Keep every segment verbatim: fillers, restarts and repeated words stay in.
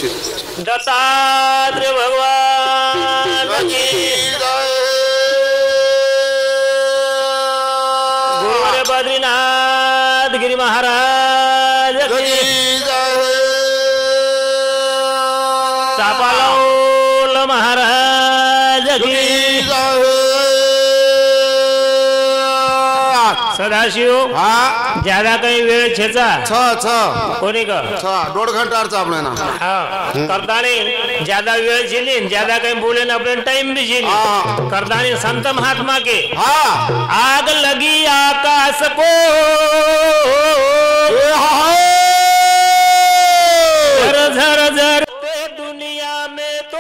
दत्तात्रेय भगवान की गुरु बद्रीनाथ गिरी महाराज की चापालौल महाराज की सदाशिव हाँ ज्यादा कहीं वेळ छेचा छ छ कोणी का छ दोड घंटाचा आपले ना हाँ करतानी ज्यादा वेळ झेली ज्यादा कहीं बोले ना अपने टाइम भी झेली करतानी संत महात्मा के हाँ आग लगी आकाश को झर झर झर दुनिया में तो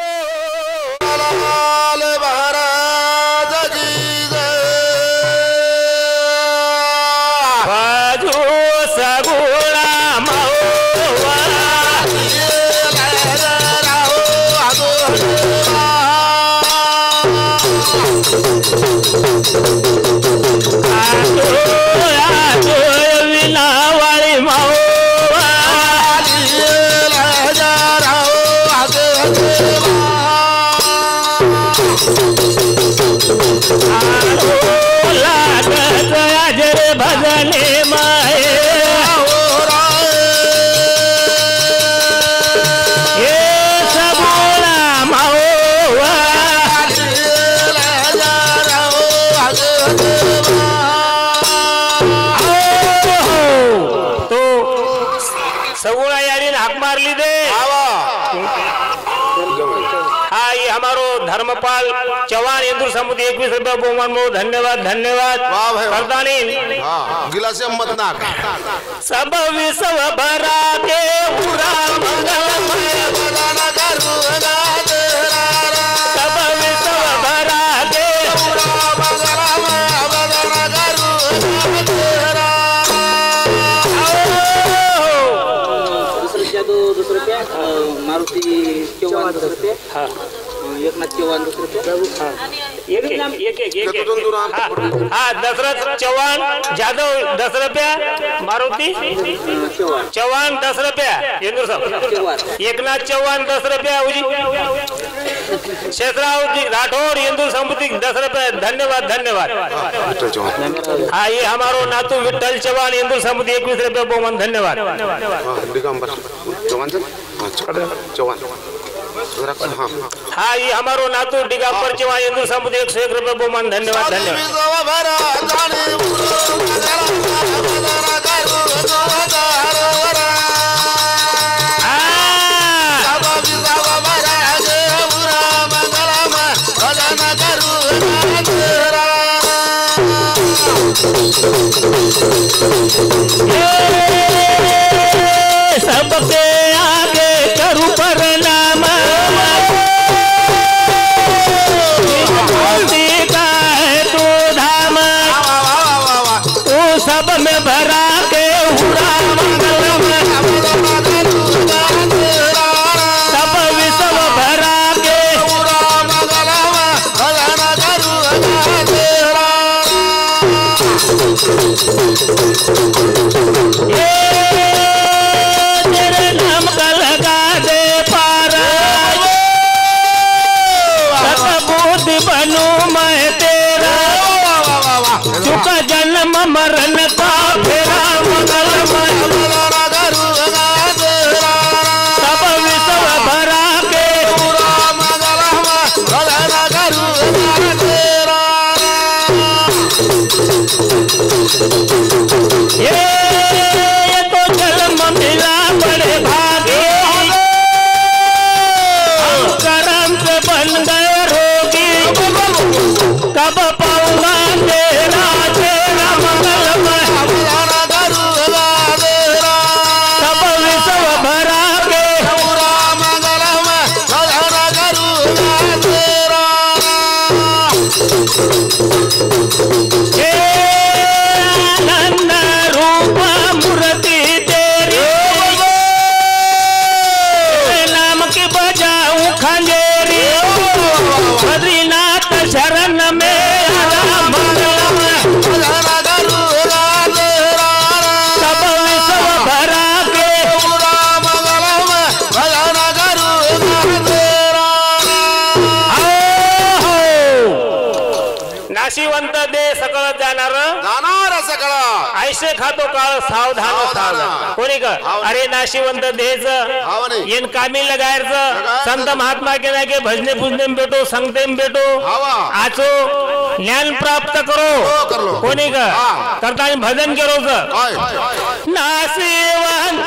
भजने माए ये सबोला माओ तो सबोला यारी हाक मार ली दे। हाँ ये हमारो धर्मपाल चौहान इंदुर समुद्र एकवीस रुपया बहुमान मो धन्यवाद धन्यवाद करदानी गिलास मत नाक सब विश्व भरा के पूरा मंगलमय सब विश्व भरा के दूसरे रुपया मारुति चौहान दस रुपये हाँ एक नाथ चौहान दस रुपये हाँ एक एक एक एक हाँ दशरथ चौहान जादव दस रुपया मारुति चौहान दस रुपया इंदुर साहब एक नाथ चौहान दस रुपया शेषराव राठौर इंदुर समुद्री दस रुपया धन्यवाद धन्यवाद। हाँ ये हमारो नातू विठल चौहान इंदुर समुद्री एकवीस रुपया बहुमान धन्यवाद। चौहान हाँ ये हमारो नातू डिगापर चौहान इंदुर समुद्री एक सौ एक रुपया बहुमान धन्यवाद सबके आगे करूं प्रणाम का है तू धाम तू सब में भरा के उड़ा सब विश्व भरा के तेरे नाम का नाशिवंत दे सकळ जाणार जाणार सगळं ऐसे खातो काळ सावधान सावधान कोणी का अरे नाशिवंत देच येन कामी लगायचं संत महात्मा के ना के भजने पूजने में बैठो संगते में बैठो आचो ज्ञान प्राप्त करो कोणी का करता भजन करो नाशिवंत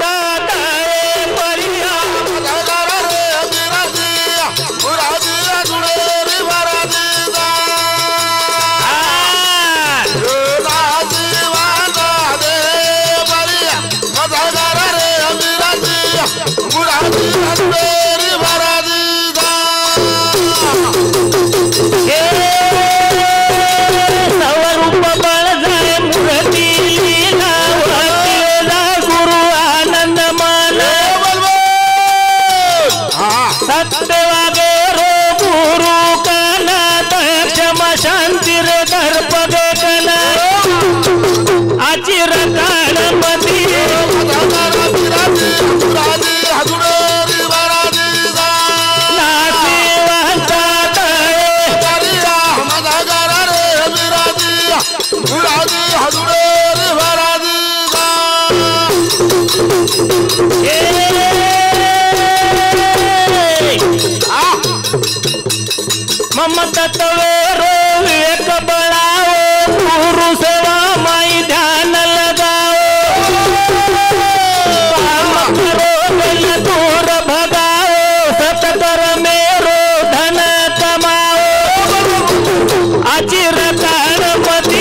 ममतत्वे रो एक बढ़ाओ गुरु सेवा माई ध्यान लगाओ काम करो दिल दूर भगाओ सतकर मेरो धन कमाओ अचिर कारणपति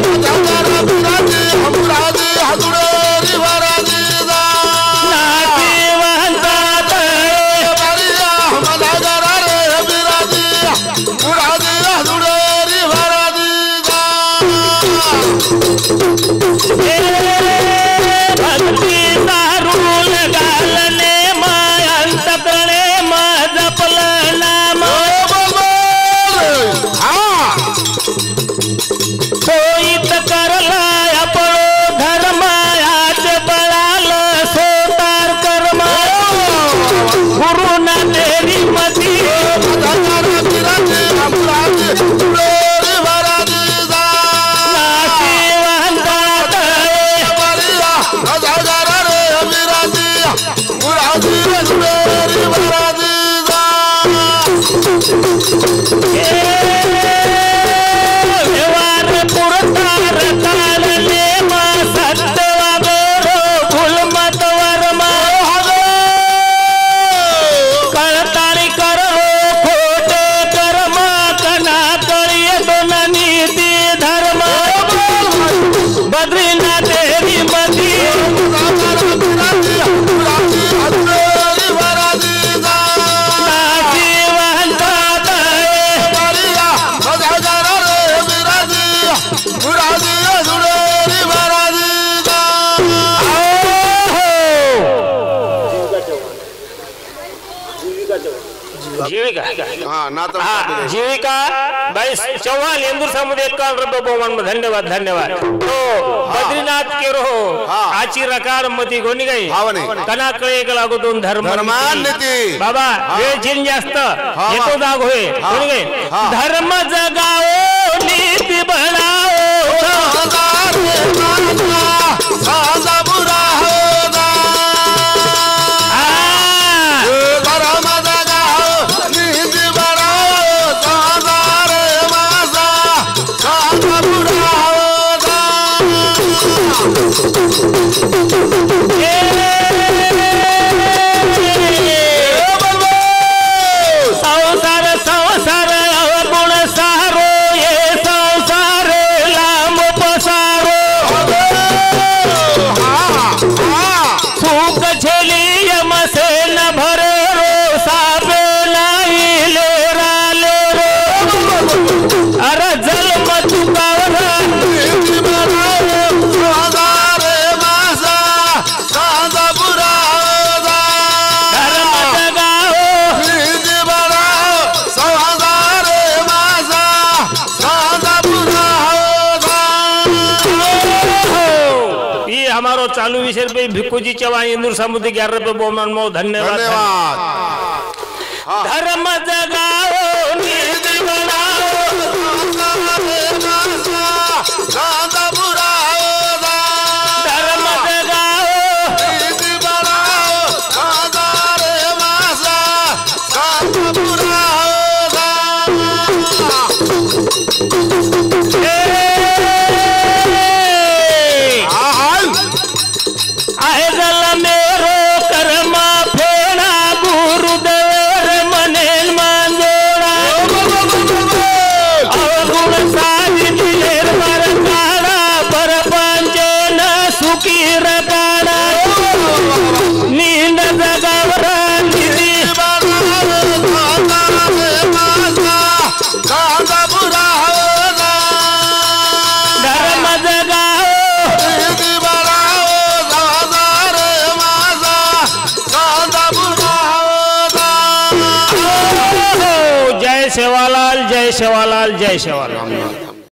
जीविका भाई चौहान इंदूर समुदाय एकावन्न रुपये बहुमान में धन्यवाद धन्यवाद तो बद्रीनाथ के रहो आची रकार मती कोणी काही कना कळे एक लागो दोन धर्म धर्मान्यती बाबा वेळ जिन जास्त येतो जाग होय कोणी काही धर्म जगाओ नीती बनाओ साजा बुरा होगा संसार संसार अवगुण सारो ये संसार लांब पसारो सुख झेली यम से न भरे रो साबे नाही लेरा लेरो अरे जल मत चुकावरा हमारो चालू विषय पे भिक्खूजी चौहान इंदूर समुदाय ग्यारह रुपये बहुमान मो धन्यवाद धर्म जगाओ नीति बनाओ सादा बुरा होगा धर्म जगाओ प्रीति बढ़ाओ सादा रे मासा सादा बुरा होगा आहे जल मेरो कर्मा फेड़ा गुरुदेव मने मांजोड़ा अवगुण साधि दिलेर मरकाड़ा परपंच न सुखी रकाड़ा नींद जगावरा निधि सादा बुरा होगा धर्म जगाओ प्रीति बढ़ाओ सादा रे मासा सादा बुरा होगा जय सेवालाल जय सेवालाल जय सेवालाल।